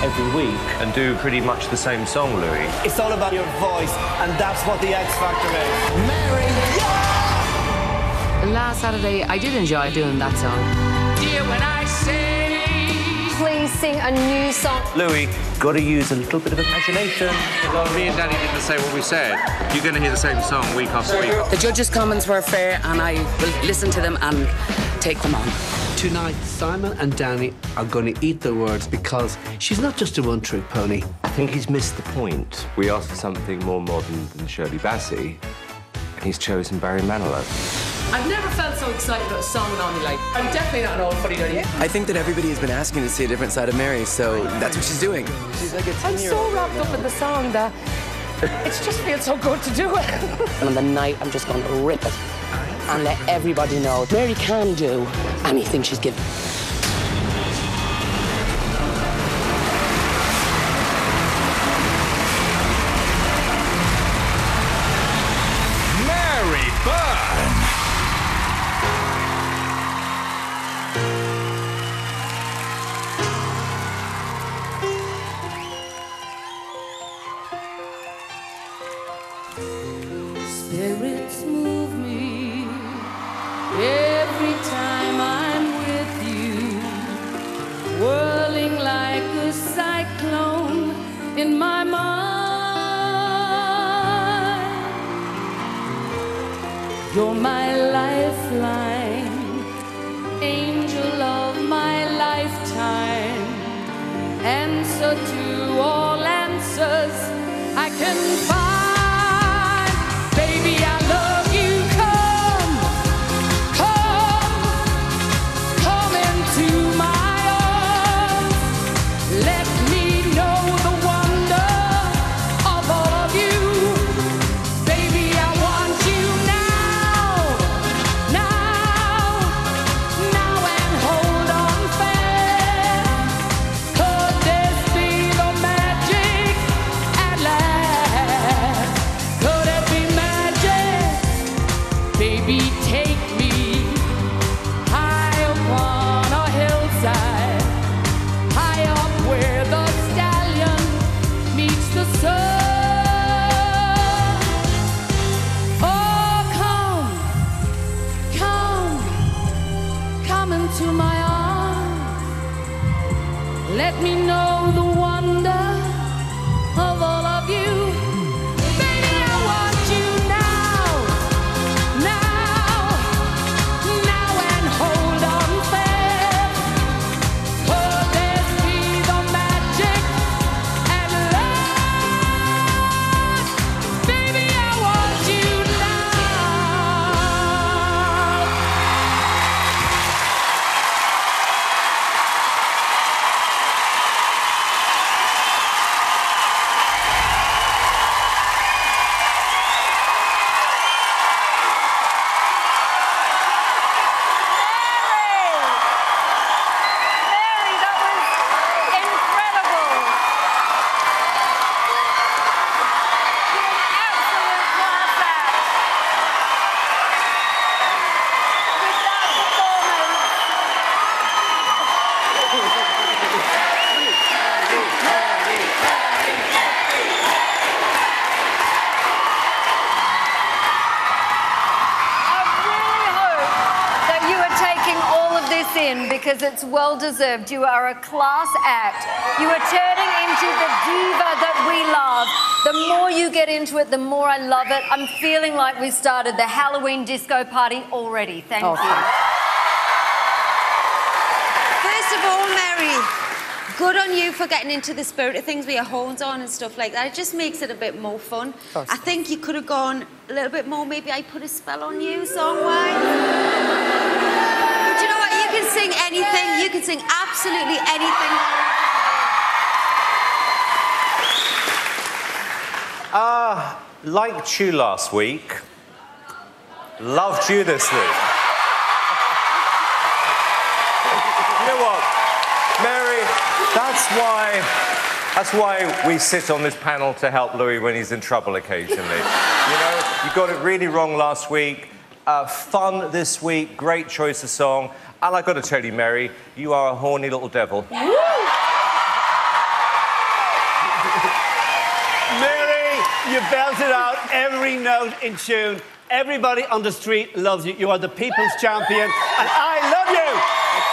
every week and do pretty much the same song, Louis. It's all about your voice, and that's what the X Factor is. Mary, yeah! Last Saturday, I did enjoy doing that song. Dear, when I say... Please sing a new song. Louis, got to use a little bit of imagination. Well, me and Danny didn't say what we said. You're going to hear the same song week after week. The judges' comments were fair, and I will listen to them and take them on. Tonight, Simon and Danny are going to eat their words because she's not just a one-trick pony. I think he's missed the point. We asked for something more modern than Shirley Bassey, and he's chosen Barry Manilow. I've never felt so excited about a song in all my life. I'm definitely not an old fuddy-duddy. I think that everybody has been asking to see a different side of Mary, so that's what she's doing. She's like a 10-year-old. I'm so wrapped up in the song that it just feels so good to do it. And on the night, I'm just going to rip it and let everybody know Mary can do anything she's given. Mary Byrne. Spirits move me every time I'm with you, whirling like a cyclone in my mind. You're my lifeline, angel of my lifetime, answer to all answers I can find. Baby, I love you. Come into my arms. Let me know the wonder of all of you. Baby, I want you now, and hold on fast. Could this be the magic at last? Could it be magic? Baby, take me high upon a hillside, high up where the stallion meets the sun. Oh, come into my arms. Let me know the wonder of all of you. Baby, I want you now, and hold on fast. Could this be the magic at last? Baby, I want you now. Mary, that was incredible. Absolute class act. With that I really hope that you are taking all of this in because it's well deserved. You are a class act. You are turning into the diva that we love. The more you get into it, the more I love it. I'm feeling like we started the Halloween disco party already. Thank you. First of all, Mary, good on you for getting into the spirit of things with your horns on and stuff like that. It just makes it a bit more fun. I think you could have gone a little bit more. Maybe I put a spell on you song-wise. But you know what? You can sing anything. You can sing absolutely anything. Liked you last week. Loved you this week. You know what, Mary? That's why we sit on this panel to help Louis when he's in trouble occasionally. You know, you got it really wrong last week. Fun this week. Great choice of song. And I got to tell you, Mary, you are a horny little devil. Mary, you belted out every note in tune. Everybody on the street loves you. You are the people's champion, and I love you.